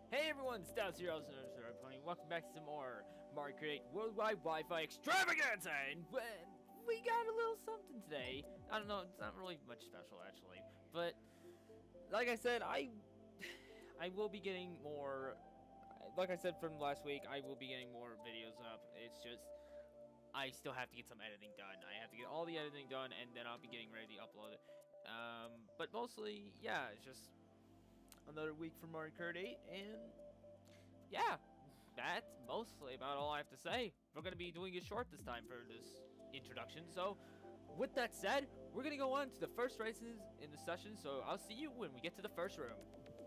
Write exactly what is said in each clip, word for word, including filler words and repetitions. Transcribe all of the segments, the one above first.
Hey everyone, Stout Zero Pony. Welcome back to some more Mario Kart eight Worldwide Wi-Fi Extravaganza, and we got a little something today. I don't know, it's not really much special actually, but like I said, I I will be getting more. Like I said from last week, I will be getting more videos up. It's just I still have to get some editing done. I have to get all the editing done, and then I'll be getting ready to upload it. Um, but mostly, yeah, it's just another week for Mario Kart eight, and yeah, that's mostly about all I have to say. We're going to be doing it short this time for this introduction, so with that said, we're going to go on to the first races in the session, so I'll see you when we get to the first room.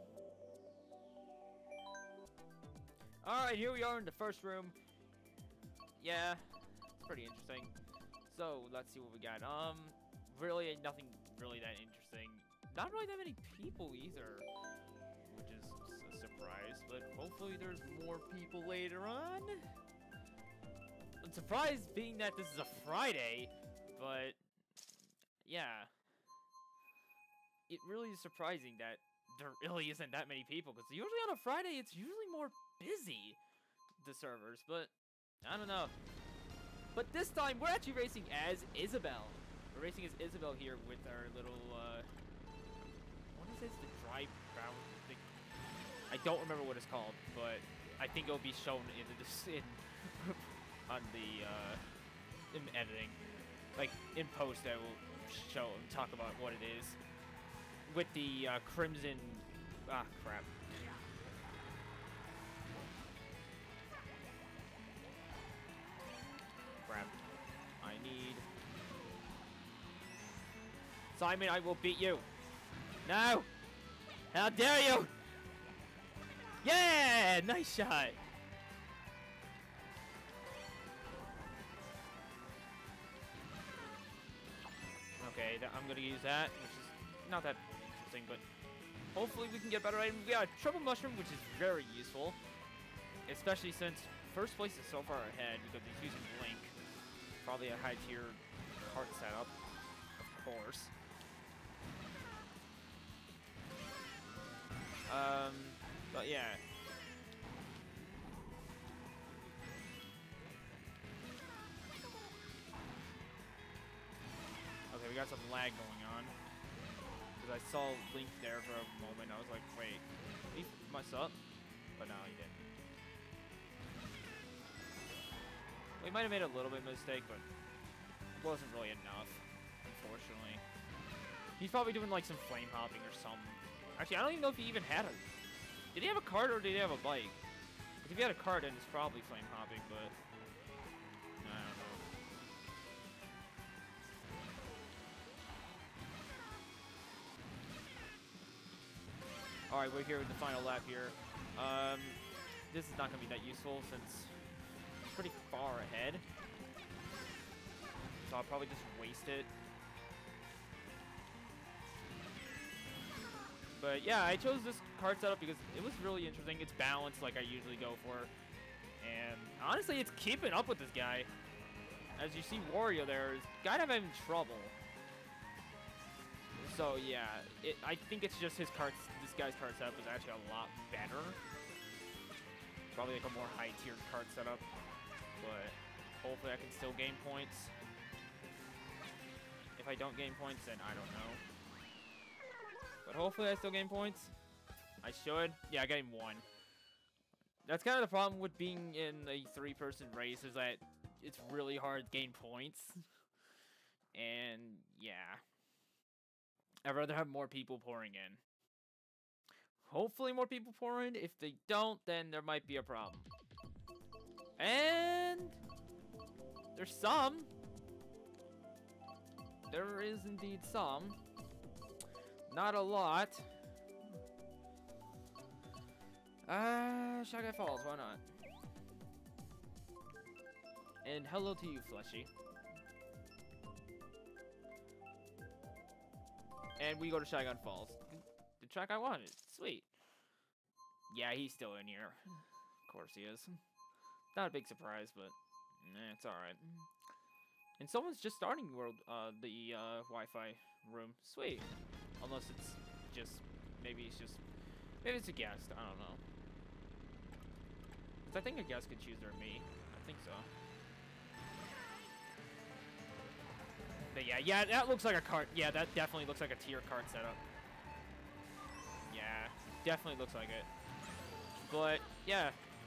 Alright, here we are in the first room. Yeah, it's pretty interesting. So, let's see what we got. Um, really, nothing really that interesting. Not really that many people either, which is a surprise, but hopefully there's more people later on. I'm surprised being that this is a Friday, but yeah. It really is surprising that there really isn't that many people, because usually on a Friday it's usually more busy, the servers, but I don't know. But this time we're actually racing as Isabelle. We're racing as Isabelle here with our little, uh, what is this? The dry brown thing? I don't remember what it's called, but I think it'll be shown in the in on the uh, in editing, like in post. I will show and talk about what it is with the uh, crimson. Ah, crap. Crap. I need Simon. I will beat you. No! How dare you! Yeah! Nice shot! Okay, th I'm gonna use that, which is not that interesting, but hopefully we can get better items. We got a triple mushroom, which is very useful, especially since first place is so far ahead because he's using Link. Probably a high tier card setup, of course. Um, but yeah. Okay, we got some lag going on. Because I saw Link there for a moment. I was like, wait, did he mess up? But no, he didn't. We might have made a little bit of a mistake, but it wasn't really enough, unfortunately. He's probably doing like some flame hopping or something. Actually, I don't even know if he even had a... Did he have a cart or did he have a bike? Because if he had a cart, then it's probably flame hopping, but... I don't know. Alright, we're here with the final lap here. Um, this is not going to be that useful since it's pretty far ahead. So I'll probably just waste it. But yeah, I chose this card setup because it was really interesting. It's balanced like I usually go for. And honestly, it's keeping up with this guy. As you see, Wario there is kind of having trouble. So yeah, it, I think it's just his card, this guy's card setup is actually a lot better. Probably like a more high-tiered card setup. But hopefully I can still gain points. If I don't gain points, then I don't know. But hopefully I still gain points. I should. Yeah, I gained one. That's kind of the problem with being in a three-person race, is that it's really hard to gain points. And yeah. I'd rather have more people pouring in. Hopefully more people pour in. If they don't, then there might be a problem. And there's some. There is indeed some. Not a lot. Ah, uh, Shy Guy Falls, why not? And hello to you, Fleshy. And we go to Shy Guy Falls. The track I wanted. Sweet. Yeah, he's still in here. Of course he is. Not a big surprise, but eh, it's alright. And someone's just starting world uh, the uh, Wi-Fi room. Sweet. Unless it's just, maybe it's just, maybe it's a guest. I don't know. Cause I think a guest could choose their me. I think so. But yeah, yeah, that looks like a cart. Yeah, that definitely looks like a tier cart setup. Yeah, definitely looks like it. But yeah.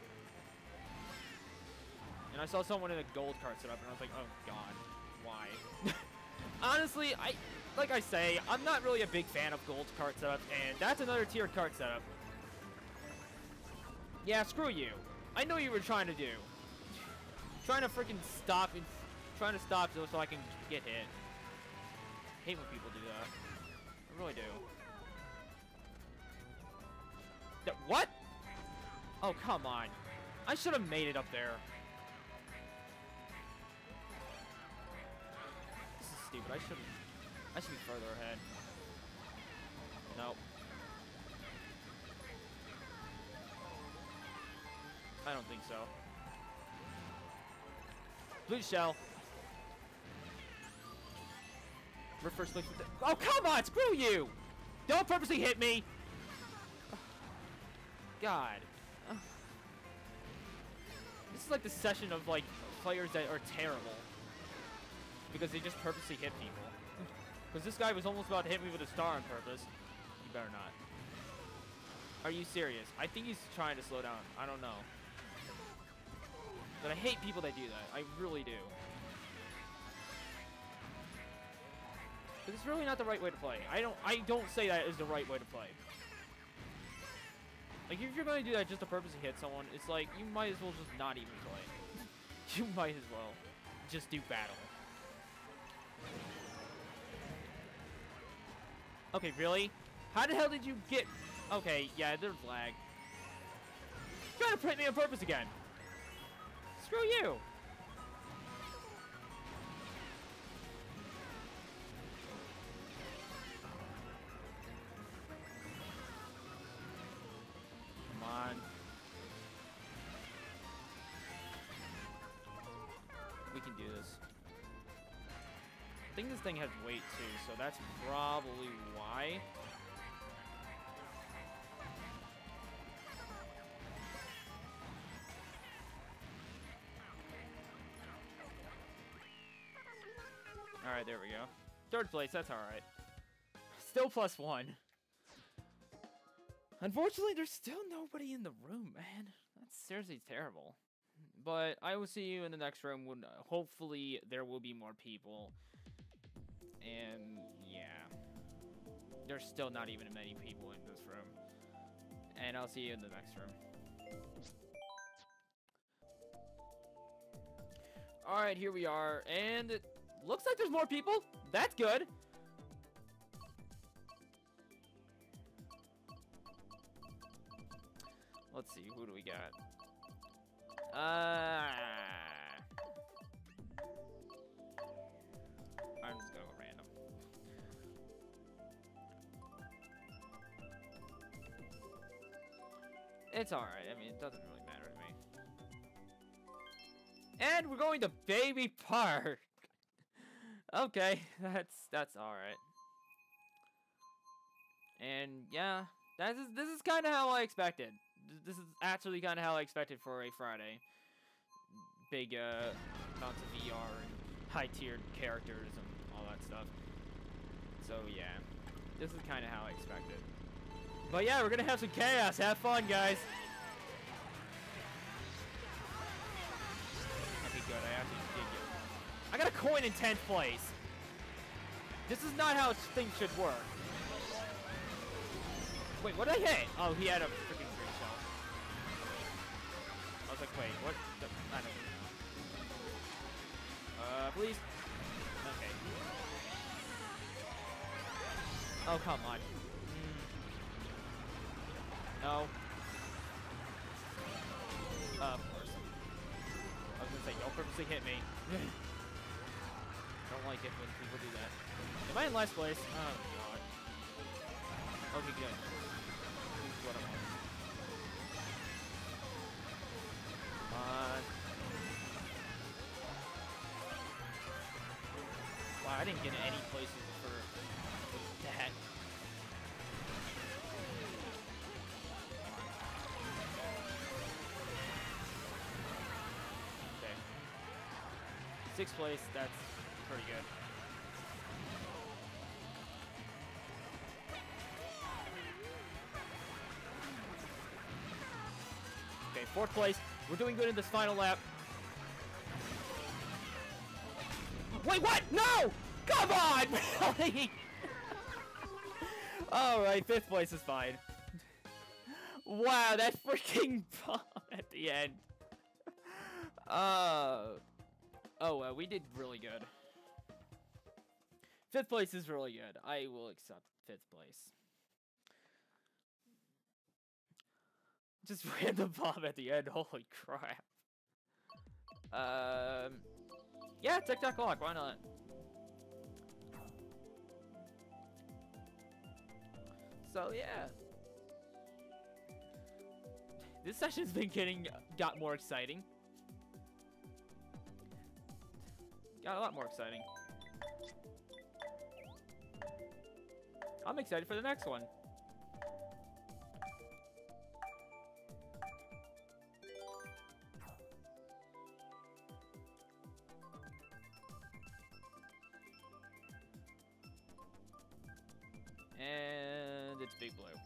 And I saw someone in a gold cart setup, and I was like, oh god, why? Honestly, I, like I say, I'm not really a big fan of gold cart setups, and that's another tier cart setup. Yeah, screw you. I know you were trying to do. Trying to freaking stop and trying to stop so, so I can get hit. I hate when people do that. I really do. Th- what? Oh, come on. I should have made it up there. This is stupid. I should I should be further ahead. Nope. I don't think so. Blue shell. We're first place with the oh, come on! Screw you! Don't purposely hit me! God. This is like the session of, like, players that are terrible. Because they just purposely hit people. Because this guy was almost about to hit me with a star on purpose. You better not. Are you serious? I think he's trying to slow down. I don't know. But I hate people that do that. I really do. Because it's really not the right way to play. I don't I don't say that is the right way to play. Like, if you're going to do that just to purposely hit someone, it's like, you might as well just not even play. You might as well just do battle. Okay, really? How the hell did you get... Okay, yeah, there's lag. You're trying to print me on purpose again. Screw you. Come on. We can do this. I think this thing has weight too, so that's probably why. Alright, there we go. Third place, that's alright. Still plus one. Unfortunately, there's still nobody in the room, man. That's seriously terrible. But I will see you in the next room when uh, hopefully there will be more people. And yeah. There's still not even many people in this room. And I'll see you in the next room. Alright, here we are. And it looks like there's more people. That's good. Let's see, who do we got? Uh, I'm just gonna go random. It's alright, I mean, it doesn't really matter to me. And we're going to Baby Park! Okay, that's, that's alright. And yeah, that is, this is kind of how I expected. This is actually kind of how I expected for a Friday. Big uh, amounts of V R and high-tiered characters and all that stuff. So yeah, this is kind of how I expected. But yeah, we're gonna have some chaos. Have fun, guys. Okay, good. I actually did get. I got a coin in tenth place. This is not how things should work. Wait, what did I hit? Oh, he had a freaking green shell. I was like, wait, what? The, I don't know. Uh, please. Okay. Oh, come on. Mm. No. Uh, of course. I was gonna say, don't purposely hit me. Don't like it when people do that. Am I in last place? Oh, God. Okay, good. What I want. Come on. Wow, I didn't get any places for that. Sixth place, that's pretty good. Okay, fourth place. We're doing good in this final lap. Wait, what? No! Come on! Really? Alright, fifth place is fine. Wow, that freaking bomb at the end. Uh, oh, uh, we did really good. Fifth place is really good. I will accept fifth place. Just random bomb at the end. Holy crap. Um, yeah, tic-tac clock. Why not? So yeah, this session's been getting got more exciting. Got a lot more exciting. I'm excited for the next one. And it's Big Blue.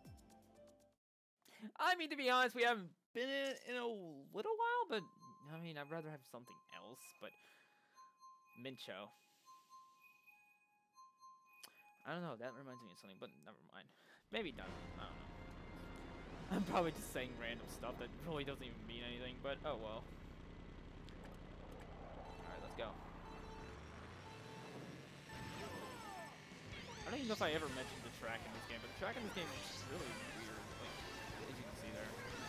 I mean, to be honest, we haven't been in, in a little while, but I mean, I'd rather have something else, but Mincho. I don't know, that reminds me of something, but never mind. Maybe it doesn't, I don't know. I'm probably just saying random stuff that really doesn't even mean anything, but oh well. Alright, let's go. I don't even know if I ever mentioned the track in this game, but the track in this game is really weird, like, as you can see there.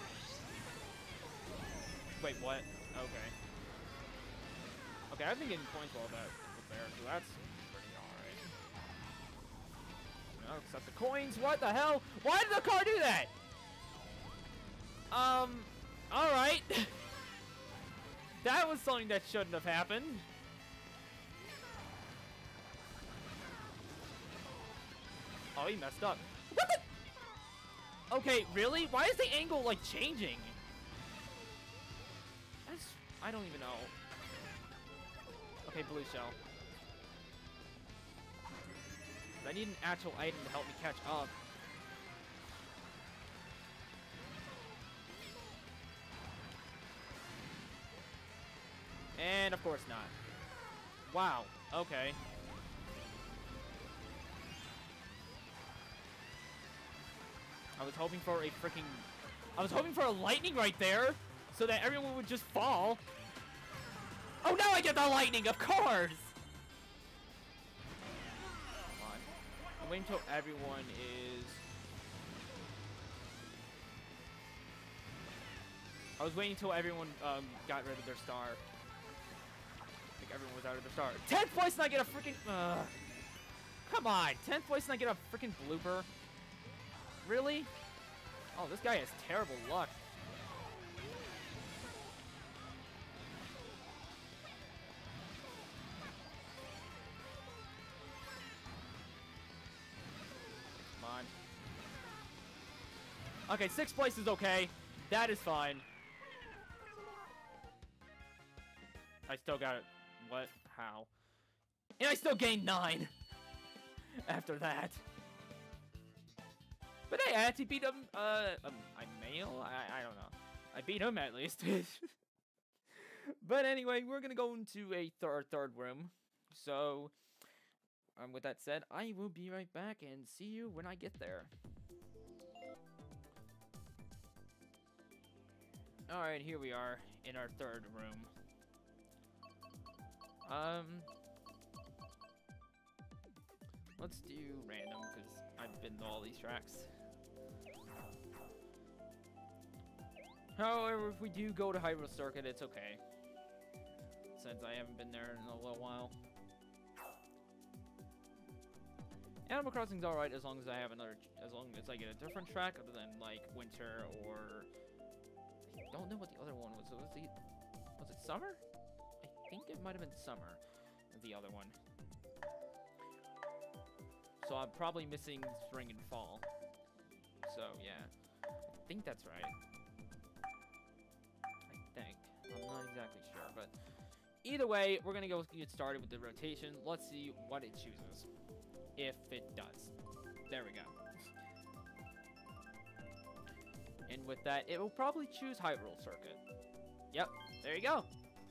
Wait, what? Okay. Okay, I've been getting points while that was there, so that's pretty alright. No, except the coins, what the hell? Why did the car do that? Um, alright. That was something that shouldn't have happened. Oh, he messed up. What the? Okay, really? Why is the angle, like, changing? That's... I don't even know. Okay, blue shell. I need an actual item to help me catch up. And, of course not. Wow. Okay. I was hoping for a freaking... I was hoping for a lightning right there, so that everyone would just fall. Oh, now I get the lightning, of course! Come on. I'm waiting until everyone is... I was waiting until everyone um, got rid of their star. I think everyone was out of their star. tenth place and I get a freaking... Uh, come on, tenth place and I get a freaking blooper. Really? Oh, this guy has terrible luck. Come on. Okay, sixth place is okay. That is fine. I still got it. What? How? And I still gained nine. After that. But hey, I actually beat him, uh, um, I male? I, I don't know. I beat him at least. But anyway, we're gonna go into a third third room. So, um, with that said, I will be right back and see you when I get there. Alright, here we are in our third room. Um, let's do random, because I've been to all these tracks. However, if we do go to Hyrule Circuit, it's okay. Since I haven't been there in a little while. Animal Crossing's alright as long as I have another, as long as I get a different track other than like winter or I don't know what the other one was. Was it was it summer? I think it might have been summer. The other one. So I'm probably missing spring and fall. So yeah, I think that's right. I think I'm not exactly sure, but either way, we're gonna go get started with the rotation. Let's see what it chooses. If it does. There we go. And with that, it will probably choose Hyrule Circuit. Yep, there you go.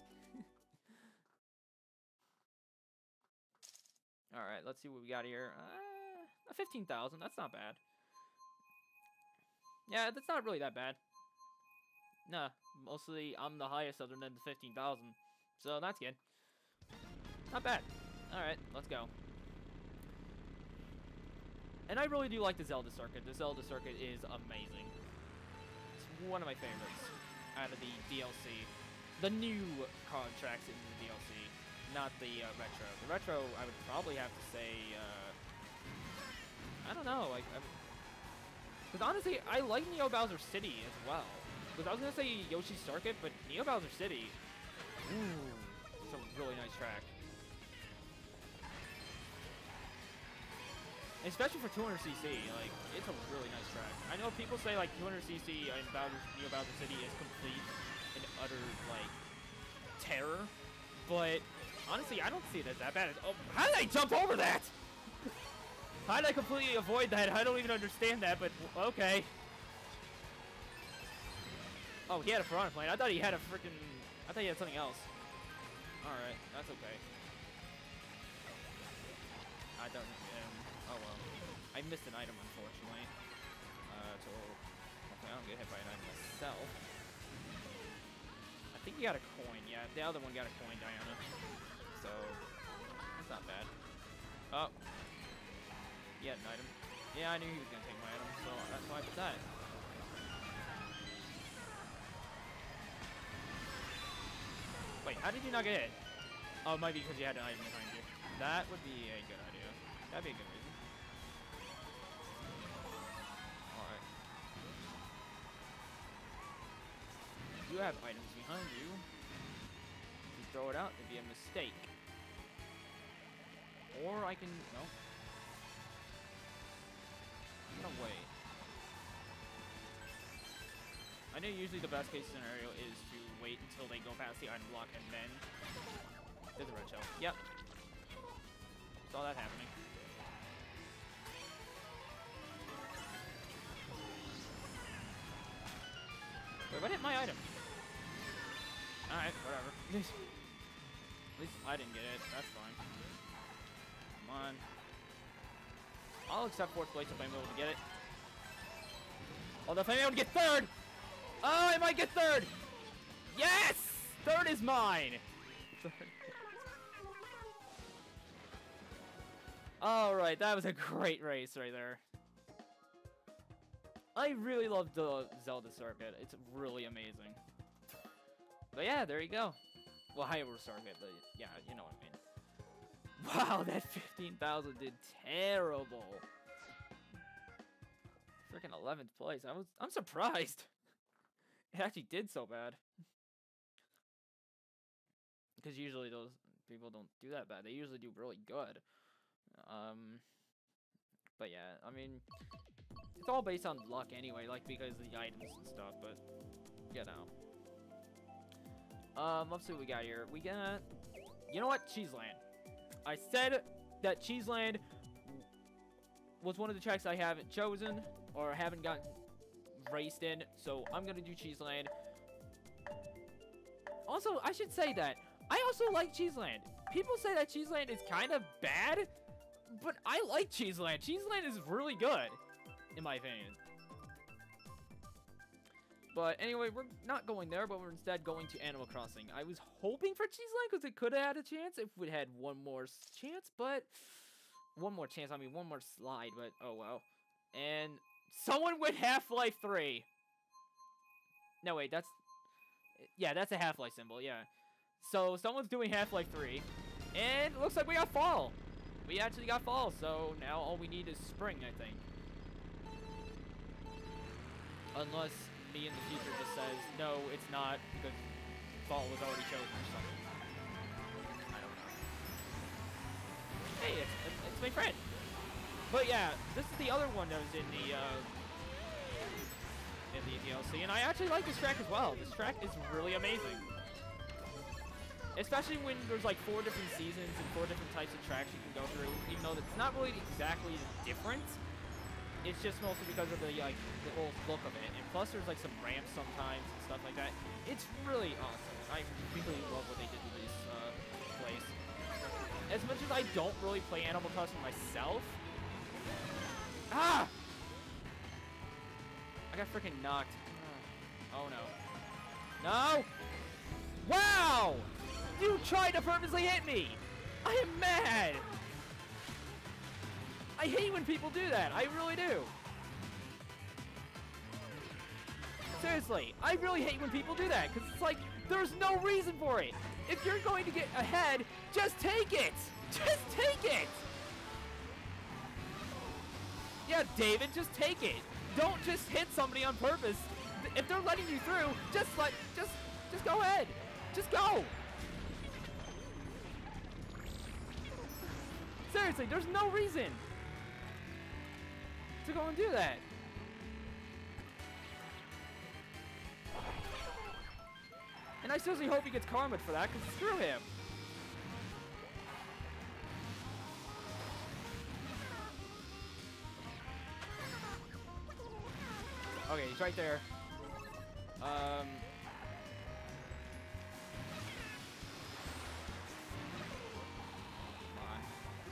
Alright, let's see what we got here. Uh, fifteen thousand, that's not bad. Yeah, that's not really that bad. Nah, mostly I'm the highest other than the fifteen thousand. So that's good. Not bad. Alright, let's go. And I really do like the Zelda Circuit. The Zelda Circuit is amazing. It's one of my favorites out of the D L C. The new card tracks in the D L C, not the uh, retro. The retro, I would probably have to say, uh, I don't know, like, because honestly, I like Neo Bowser City as well. Because I was gonna say Yoshi's Circuit, but Neo Bowser City, ooh, it's a really nice track. Especially for two hundred C C, like, it's a really nice track. I know people say, like, two hundred C C in Bowser, Neo Bowser City is complete and utter, like, terror. But, honestly, I don't see it as that bad. Oh, how did I jump over that? How did I completely avoid that? I don't even understand that, but, okay. Oh, he had a Piranha Plant. I thought he had a freaking... I thought he had something else. Alright, that's okay. I don't... Um, oh, well. I missed an item, unfortunately. Uh, so... Hopefully I don't get hit by an item myself. I think he got a coin, yeah. The other one got a coin, Diana. So... That's not bad. Oh. He had an item. Yeah, I knew he was gonna take my item, so that's why I did that. Wait, how did you not get hit? Oh, it might be because you had an item behind you. That would be a good idea. That'd be a good reason. Alright. You have items behind you. If you throw it out, it'd be a mistake. Or I can... No. I'm gonna wait. I know usually the best case scenario is to wait until they go past the item block and then there's a red shell. Yep. Saw that happening. Wait, what hit my item? Alright, whatever. At least I didn't get it. That's fine. Come on. I'll accept fourth place if I'm able to get it. Although if I'm able to get third! Oh, I might get third! Yes! Third is mine! Alright, that was a great race right there. I really love the Zelda Circuit. It's really amazing. But yeah, there you go. Well, Hyrule Circuit, but yeah, you know what I mean. Wow, that fifteen thousand did terrible. Freaking eleventh place. I was I'm surprised. It actually did so bad. Because usually those people don't do that bad. They usually do really good. Um but yeah, I mean it's all based on luck anyway, like because of the items and stuff, but you know. Um let's see what we got here. We got you know what? Cheese Land. I said that Cheese Land was one of the tracks I haven't chosen or haven't gotten raced in, so I'm gonna do Cheese Land. Also, I should say that I also like Cheese Land. People say that Cheese Land is kind of bad, but I like Cheese Land. Cheese Land is really good, in my opinion. But anyway, we're not going there, but we're instead going to Animal Crossing. I was hoping for Cheese Land because it could have had a chance if we had one more chance, but... One more chance, I mean one more slide, but oh well. And someone with Half-Life three. No, wait, that's... Yeah, that's a Half-Life symbol, yeah. So, someone's doing Half-Life three. And it looks like we got Fall. We actually got Fall, so now all we need is Spring, I think. Unless... in the future just says, no, it's not, because Fall was already chosen or something. I don't know. Hey, it's, it's, it's my friend! But yeah, this is the other one that was in the, uh, in the D L C, and I actually like this track as well. This track is really amazing. Especially when there's like four different seasons and four different types of tracks you can go through, even though it's not really exactly different. It's just mostly because of the like the whole look of it, and plus there's like some ramps sometimes and stuff like that. It's really awesome. I really love what they did with this uh, place. As much as I don't really play Animal Crossing myself. Ah! I got freaking knocked. Oh no. No! Wow! You tried to purposely hit me! I am mad! I hate when people do that. I really do. Seriously, I really hate when people do that, because it's like, there's no reason for it. If you're going to get ahead, just take it! Just take it! Yeah, David, just take it. Don't just hit somebody on purpose. If they're letting you through, just let, just, just go ahead. Just go. Seriously, there's no reason to go and do that. And I seriously hope he gets karma for that, because screw him. Okay, he's right there. Um... Come on.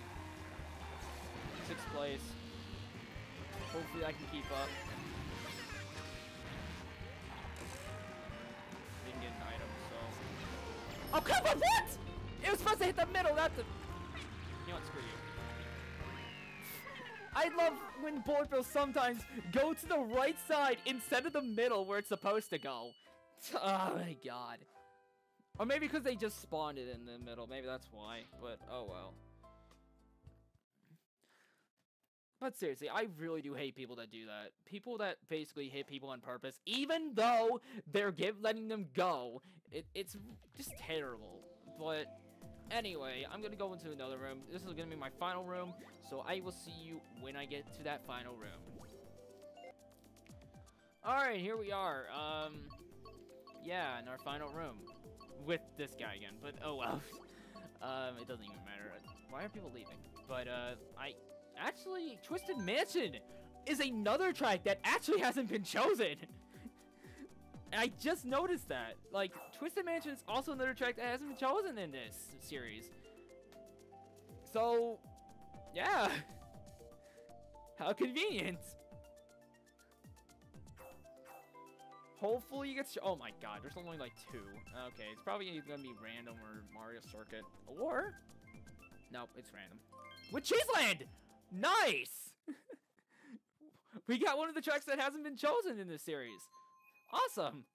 Sixth place. Hopefully I can keep up. Didn't get an item, so... Oh, come on, what?! It was supposed to hit the middle, not the... You know what, screw you. I love when bullet bills sometimes go to the right side instead of the middle where it's supposed to go. Oh my god. Or maybe because they just spawned it in the middle. Maybe that's why. But, oh well. But seriously, I really do hate people that do that. People that basically hit people on purpose, even though they're give letting them go. It, it's just terrible. But anyway, I'm gonna go into another room. This is gonna be my final room, so I will see you when I get to that final room. Alright, here we are. Um, yeah, in our final room. With this guy again, but oh well. um, it doesn't even matter. Why are people leaving? But, uh, I... Actually, Twisted Mansion is another track that actually hasn't been chosen. I just noticed that. Like, Twisted Mansion is also another track that hasn't been chosen in this series. So, yeah. How convenient. Hopefully you get... Oh my god, there's only like two. Okay, it's probably either gonna be random or Mario Circuit. Or... Nope, it's random. With Cheeseland! Nice! We got one of the tracks that hasn't been chosen in this series. Awesome!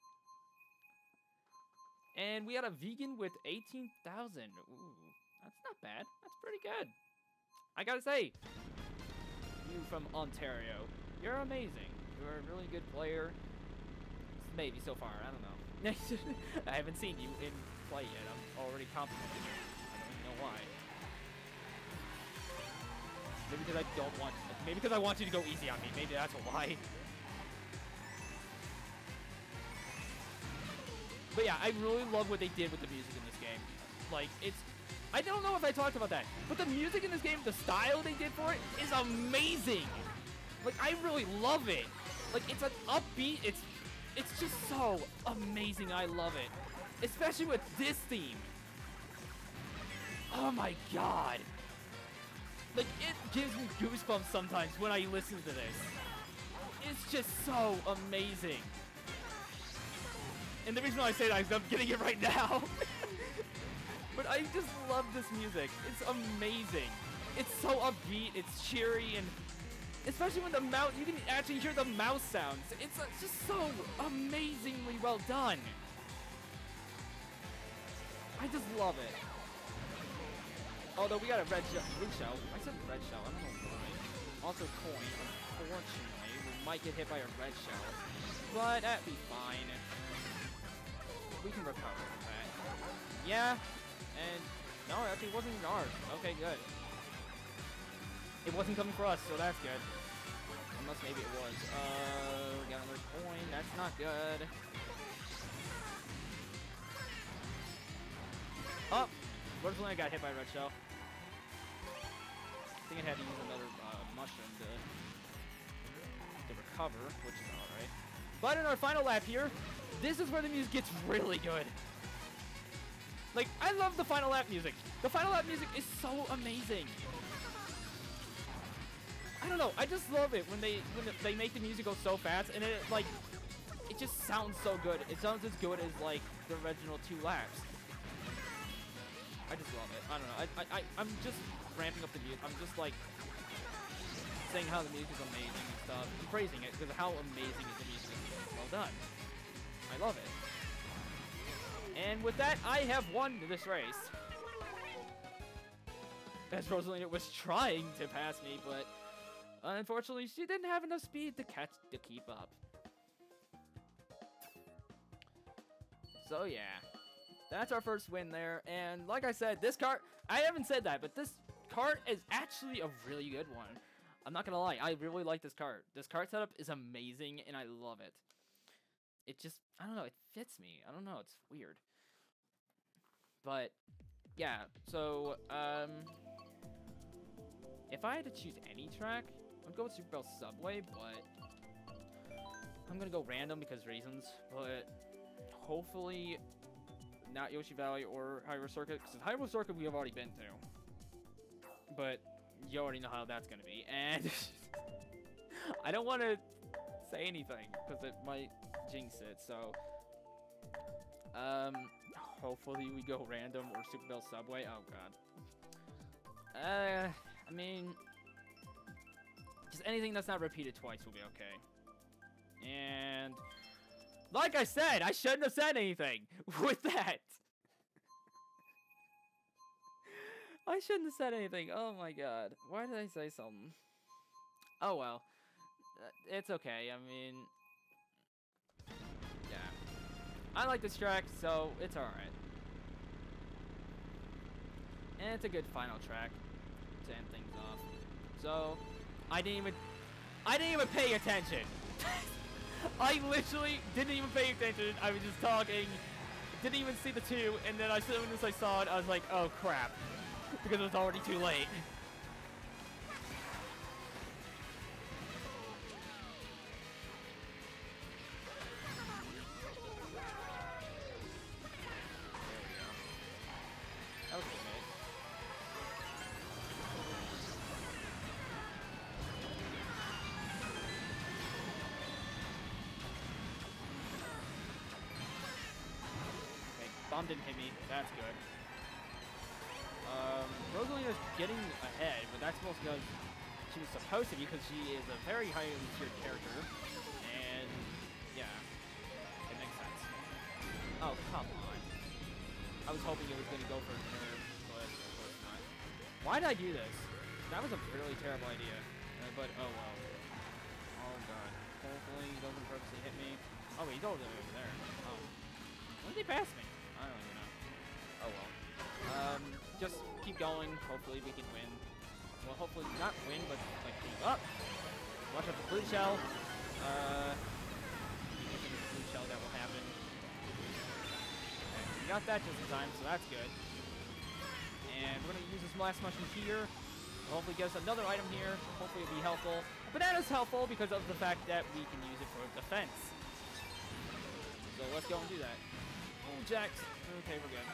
And we had a vegan with eighteen thousand. Ooh, that's not bad. That's pretty good. I gotta say, you from Ontario, you're amazing. You're a really good player. Maybe so far, I don't know. I haven't seen you in play yet. I'm already complimenting you. I don't even know why. Maybe because I don't want... Maybe because I want you to go easy on me. Maybe that's why. But yeah, I really love what they did with the music in this game. Like, it's... I don't know if I talked about that, but the music in this game, the style they did for it, is amazing! Like, I really love it! Like, it's an upbeat, it's... It's just so amazing, I love it. Especially with this theme. Oh my god. Like, it gives me goosebumps sometimes when I listen to this. It's just so amazing. And the reason why I say that is I'm getting it right now. But I just love this music. It's amazing. It's so upbeat, it's cheery, and especially when the mouse, you can actually hear the mouse sounds. It's uh, just so amazingly well done. I just love it. Although we got a red shell, blue shell. I said red shell, I don't know why. Also coin, unfortunately. We might get hit by a red shell. But that'd be fine. We can recover from that. Yeah, and no, actually it wasn't even ours. Okay, good. It wasn't coming for us, so that's good. Unless maybe it was. Uh, we got another coin. That's not good. Unfortunately, I got hit by a red shell. I think I had to use another uh, mushroom to, to recover, which is alright. But in our final lap here, this is where the music gets really good. Like, I love the final lap music. The final lap music is so amazing. I don't know. I just love it when they when they make the music go so fast, and it like it just sounds so good. It sounds as good as like the original two laps. I just love it. I don't know. I I, I I'm just ramping up the music. I'm just like saying how the music is amazing and stuff. I'm praising it because of how amazing is the music is. Well done. I love it. And with that, I have won this race. As Rosalina was trying to pass me, but unfortunately, she didn't have enough speed to catch to keep up. So yeah, that's our first win there. And like I said, this cart, I haven't said that, but this cart is actually a really good one. I'm not gonna lie, I really like this cart. This cart setup is amazing, and I love it. It just, I don't know, it fits me. I don't know, it's weird. But yeah, so um, if I had to choose any track, I'd go with Super Bell Subway, but I'm gonna go random because reasons. But hopefully not Yoshi Valley or Hyrule Circuit, because Hyrule Circuit we have already been to. But you already know how that's gonna be, and I don't want to say anything because it might jinx it. So um, hopefully we go random or Super Bell Subway. Oh god. Uh, I mean, just anything that's not repeated twice will be okay. And like I said, I shouldn't have said anything with that. I shouldn't have said anything. Oh my god. Why did I say something? Oh well. Uh, it's okay. I mean, yeah. I like this track, so it's alright. And it's a good final track to end things off. So, I didn't even... I didn't even pay attention. I literally didn't even pay attention. I was just talking. Didn't even see the two, and then as soon as I saw it, I was like, oh crap. Because it was already too late. That was good, mate. Okay, bomb didn't hit me. That's good. Um, Rosalina's getting ahead, but that's mostly because she was supposed to be, because she is a very highly tiered character, and yeah, it makes sense. Oh, come on. I was hoping it was going to go for a nerve, but of course not. Why did I do this? That was a really terrible idea, uh, but oh well. Oh god. Hopefully he doesn't purposely hit me. Oh, he's over there. Over there. Oh. When did he pass me? I don't even know. Oh well. Um, just keep going. Hopefully we can win. Well, hopefully not win, but like keep up. Watch out for blue shell. Uh, blue shell that will happen. Okay, we got that just in time, so that's good. And we're gonna use this last mushroom here. Hopefully get us another item here. Hopefully it'll be helpful. Banana's helpful because of the fact that we can use it for defense. So let's go and do that. Oh, Jax. Okay, we're good.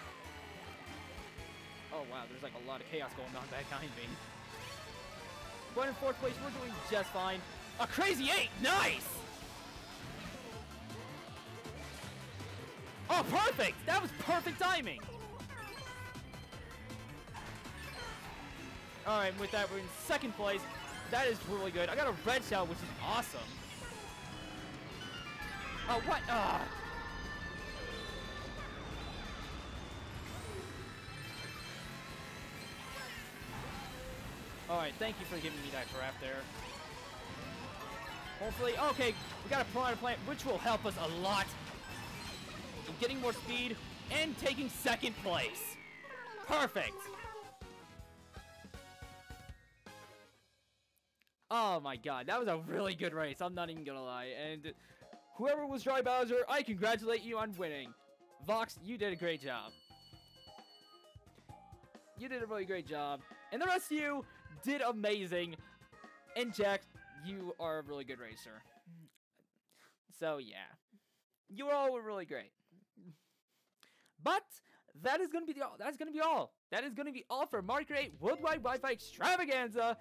Oh wow, there's like a lot of chaos going on behind me. But in fourth place, we're doing just fine. A crazy eight, nice! Oh, perfect! That was perfect timing! Alright, with that, we're in second place. That is really good. I got a red shell, which is awesome. Oh, what? Ah! Alright, thank you for giving me that draft there. Hopefully, okay, we got a Piranha Plant, which will help us a lot in getting more speed and taking second place. Perfect. Oh my god, that was a really good race, I'm not even gonna lie. And whoever was Dry Bowser, I congratulate you on winning. Vox, you did a great job. you did a really great job. And the rest of you did amazing. And Jack, you are a really good racer. So yeah, you all were really great. But that is gonna be the all. That's gonna be all. That is gonna be all for Mario Kart eight Worldwide Wi-Fi Extravaganza.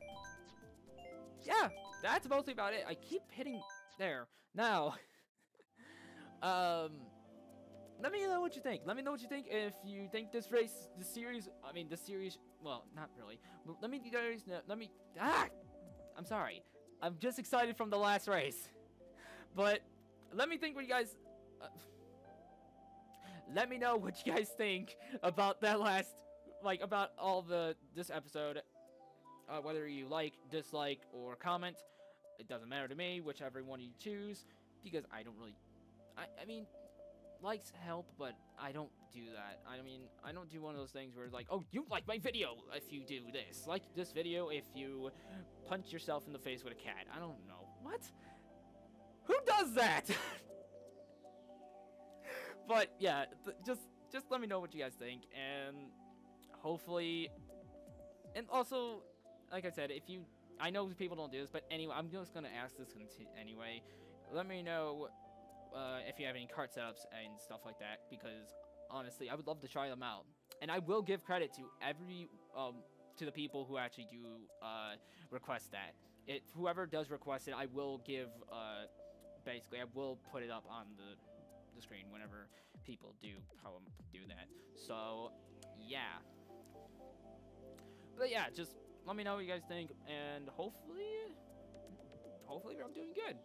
Yeah, that's mostly about it. I keep hitting there. Now, um, let me know what you think. Let me know what you think. If you think this race, this series, I mean, this series, well, not really. But let me guys know. Let me. Ah, I'm sorry. I'm just excited from the last race. But let me think what you guys. Uh, let me know what you guys think about that last, like, about all the this episode. Uh, whether you like, dislike, or comment, it doesn't matter to me. Whichever one you choose, because I don't really. I I mean, likes help, but I don't do that. I mean, I don't do one of those things where it's like, oh, you like my video if you do this. Like this video if you punch yourself in the face with a cat. I don't know. What? Who does that? But yeah, th just just let me know what you guys think, and hopefully, and also, like I said, if you, I know people don't do this, but anyway, I'm just gonna ask this anyway. Let me know uh, if you have any cart setups and stuff like that, because honestly, I would love to try them out, and I will give credit to every um to the people who actually do uh request that. It whoever does request it, I will give uh basically I will put it up on the the screen whenever people do um, do that. So yeah, but yeah, just let me know what you guys think, and hopefully hopefully I'm doing good.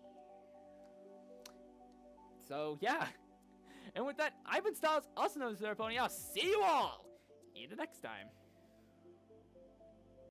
So yeah, and with that, I've been Styles, also known as Pony. I'll see you all in the next time.